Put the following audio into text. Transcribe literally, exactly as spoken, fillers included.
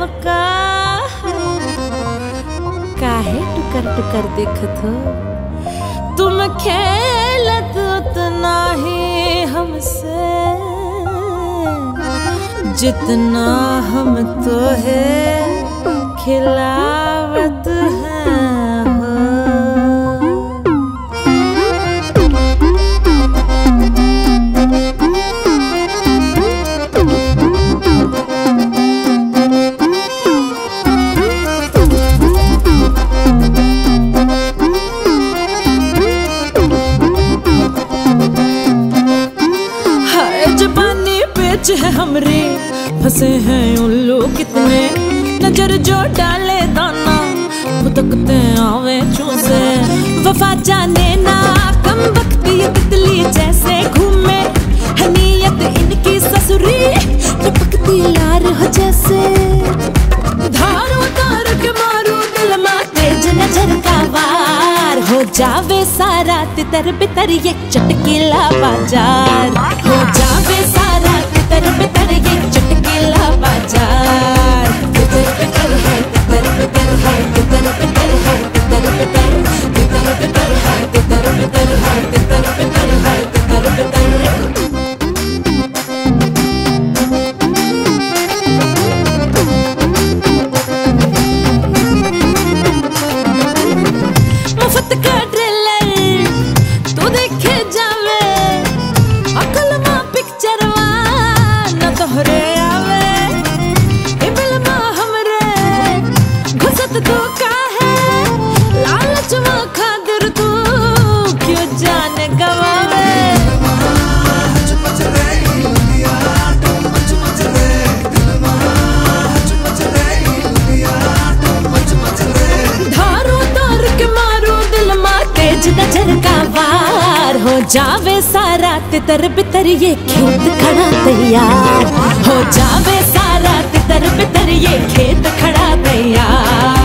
का काहे टुकर टुकर देखत हो? तुम खेलत उतना ही हमसे जितना हम तो है खिलावत हैं हो। है हमरे फंसे हैं उल्लू कितने, नजर जो डाले दाना भुतकते आवे चूसे। वफा जाने ना कम बख्ती तितली जैसे घूमे, है नीयत इनकी ससुरी टपकती लार हो जैसे। धारो तार के मारो दिल में तेज नजर का वार, हो जावे सारा तितर बितर ये चटकीला बाजार। हो जावे सारा तितर बितर ये चटकीला बाजार। तितर बितर है तितर बितर है तितर बितर है तितर बितर तितर बितर है तितर बितर है तितर बितर है तितर बितर। मुफ्त का ड्रिलर तू देखे जावे, अकल मां पिक्चर तोहरे आवे, इबिल मां हमरे घुसत तू काहे, लालच मां खातिर तू क्यों जान गवावे। धारो तार के मारो दिल मां तेज नजर का वार, हो जावे सारा तितर बितर ये खेत खड़ा तैयार। हो जावे सारा तितर बितर ये खेत खड़ा तैयार।